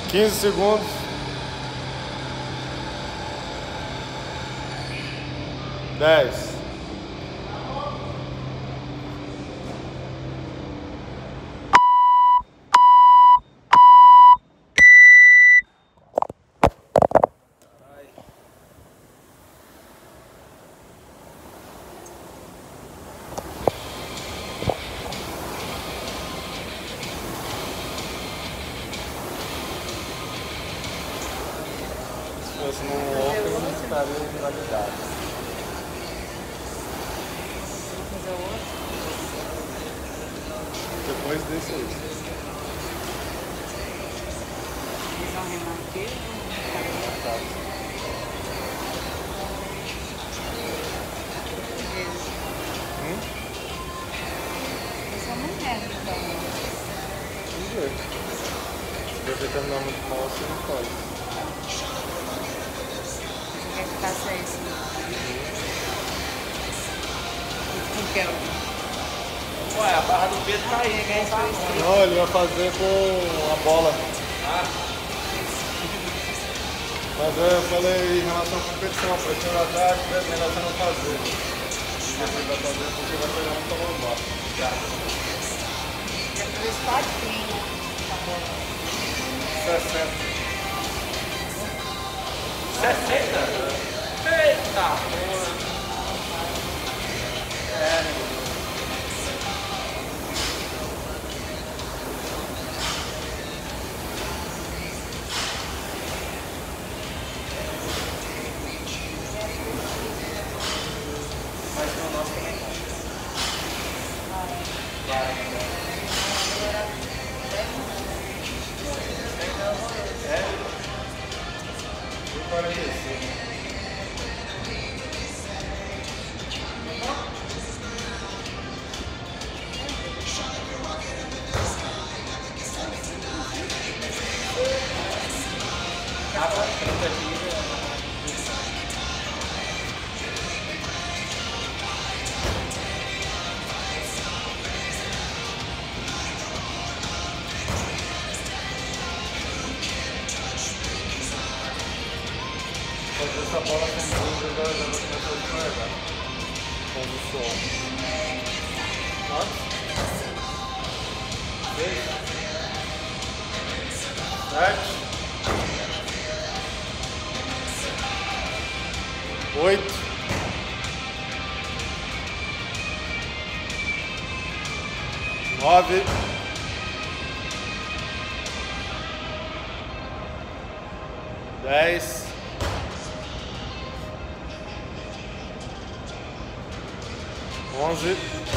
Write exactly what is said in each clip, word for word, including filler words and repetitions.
quinze segundos. dez. Se fosse no outro, não estaria invalidado. Fazer outro. Depois desse aí. Eles vão remanter ou Tá. Hum? eu sou mulher, então. Vamos ver. Se você terminar muito mal, você não pode. Você quer que faça isso? Então. Ué, a barra do Pedro tá aí, ninguém tá não. Não, ele vai fazer com a bola. Ah, Mas eu falei em relação à competição, para esse ataque, é melhor você não fazer. Se você vai fazer, porque vai pegar um tomar bola. Depois pode vir, né? Tá bom. sessenta. sessenta? Eita porra. É, né? Mas no nosso também tá. Vai, é? E quarenta e cinco. Água, tentativa. Fazer essa bola sem dúvida, já vai começar a escorregar. Com o som. Quantos? Seis? Sete? Oito? Nove? Dez? Onze?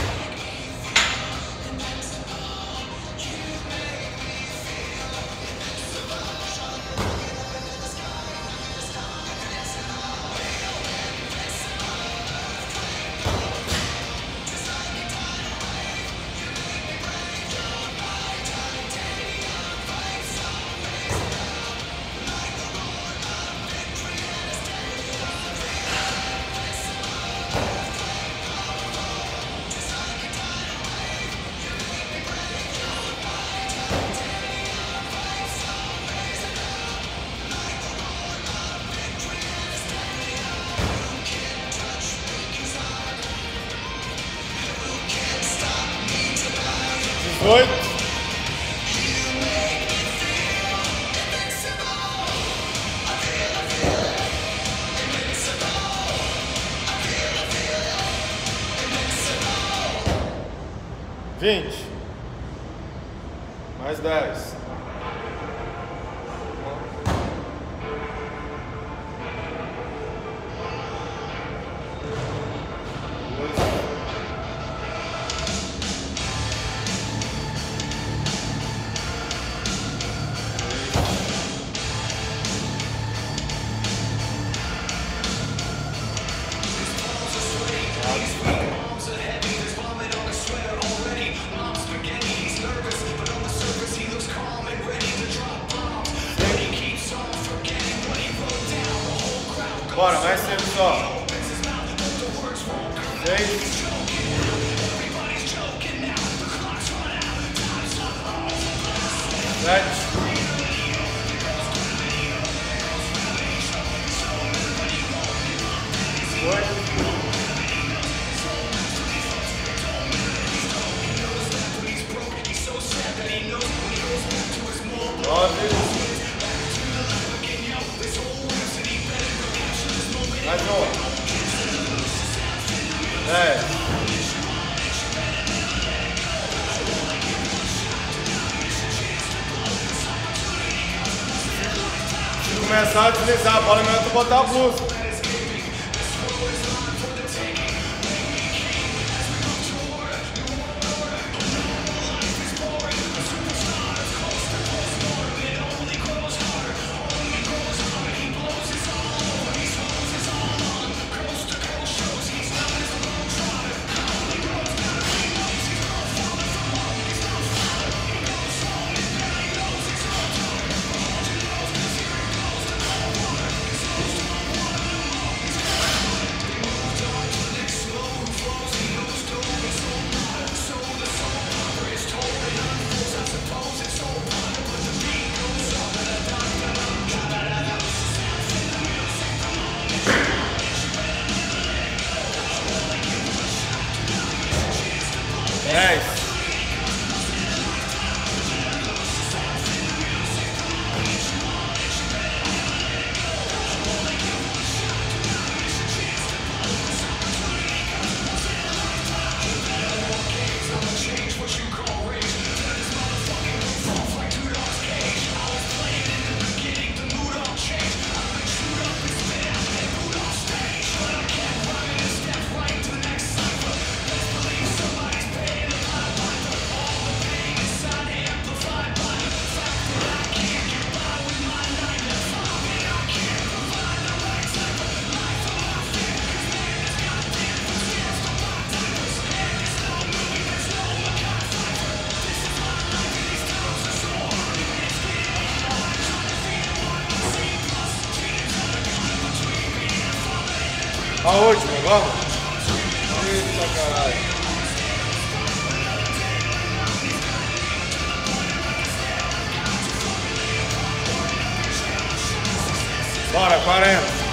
Dezoito? Vinte? Mais dez? Bora, mais cedo só. Seis. Sete. nove. Mais uma. dez. Se começar a deslizar a bola, é melhor tu botar a blusa. dez. A última, vamos? Eita caralho. Bora, quarenta.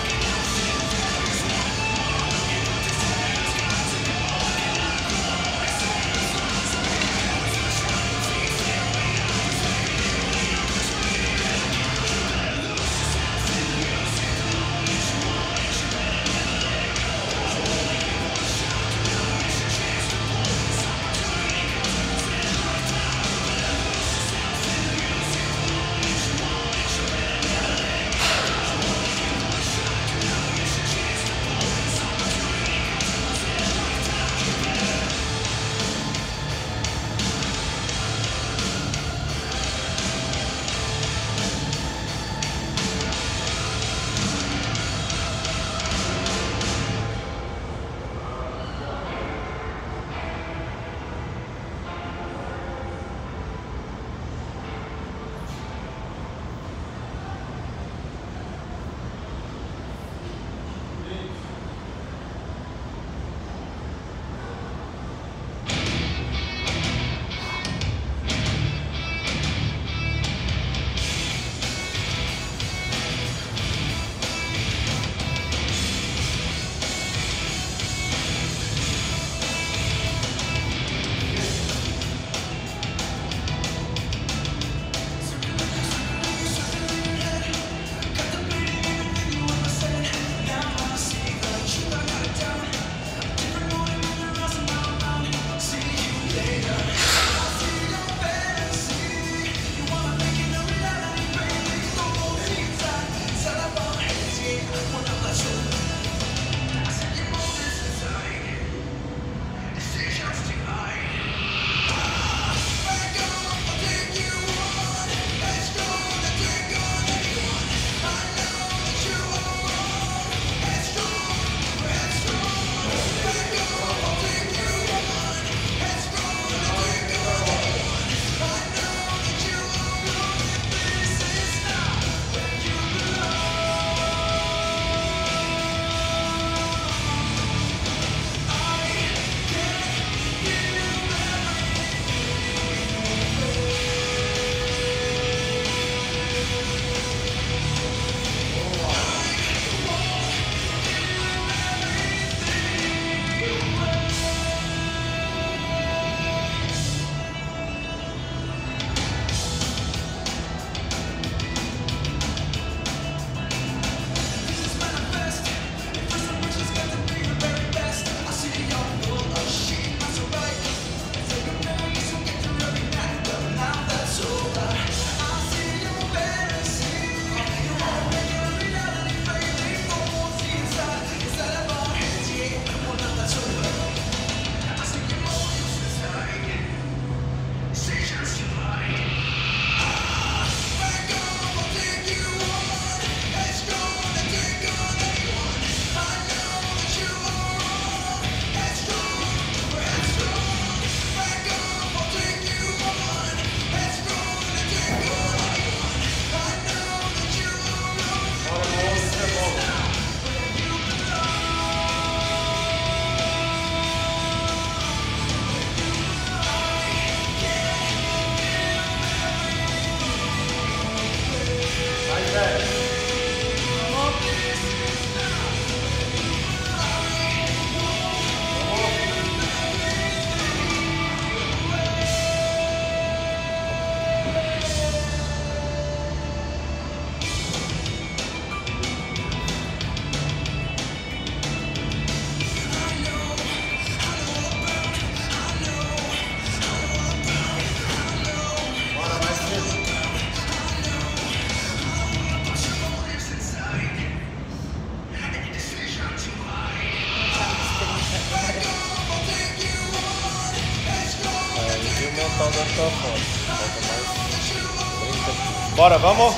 Bora, vamos?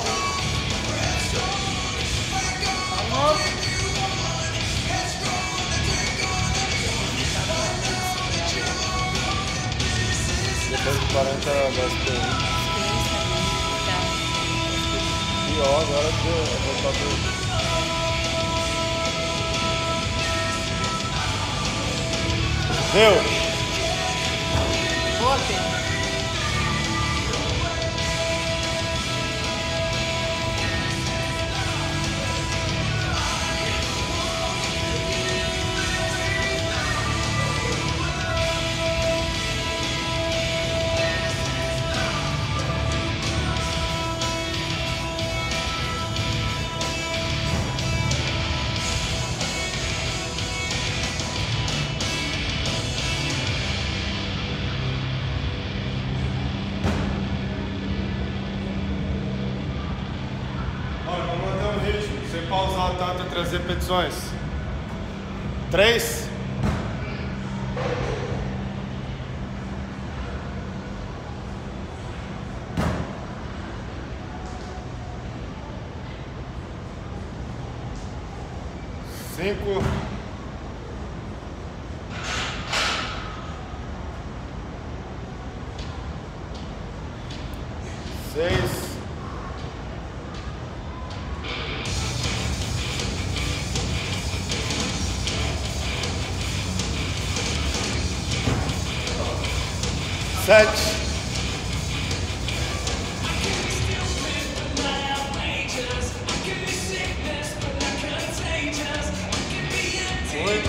Vamos. Depois de quarenta vai ter. E ó, agora deu. Eu vou fazer. Deu! Boa, Pedro. Sem pausar tanto entre as repetições. Três. Cinco. Seis. Sete. Oito.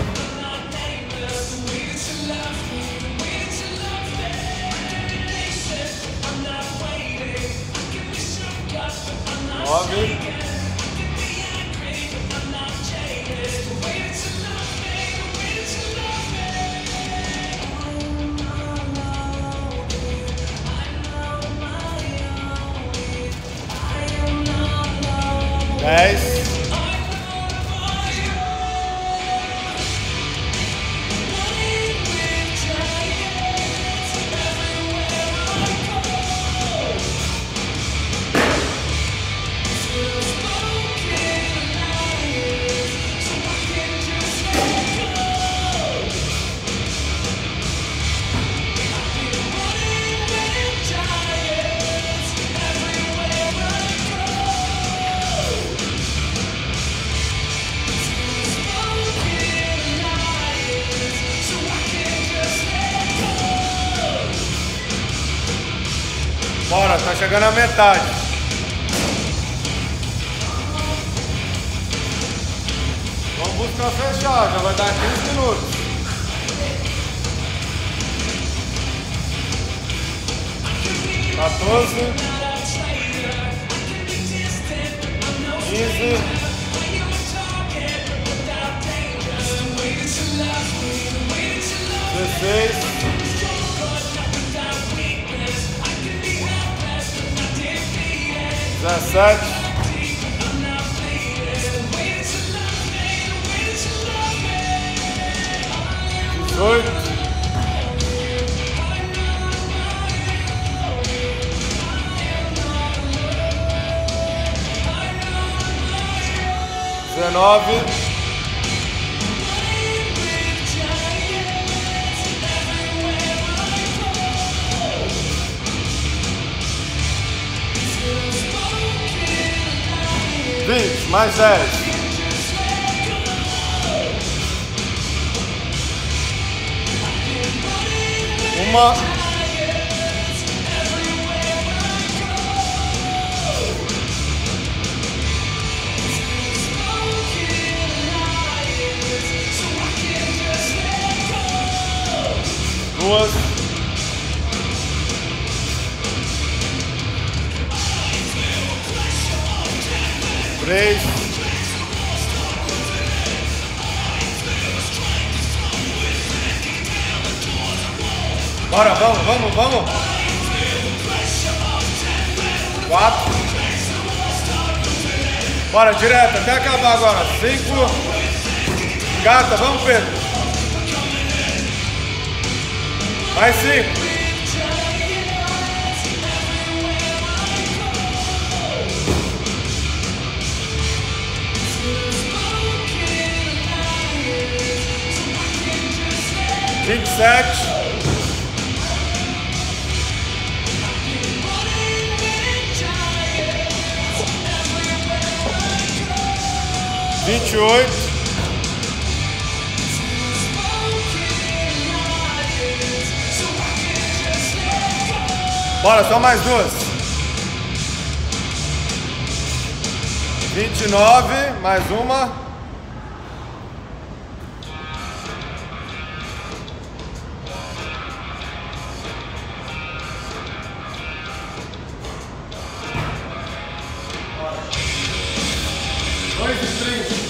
Nove. Dez. Bora, tá chegando a metade. Vamos buscar fechar, já vai dar quinze minutos. quatorze. quinze. dezesseis. dezessete, dezoito, dezenove, vinte, mais dez. Uma. Duas. Três. Bora, vamos, vamos, vamos. Quatro. Bora, direto, até acabar agora. Cinco. Gata, vamos, Pedro. Mais cinco. sete. Vinte e oito. Bora, só mais duas. Vinte e nove, mais uma. Dois e trinta.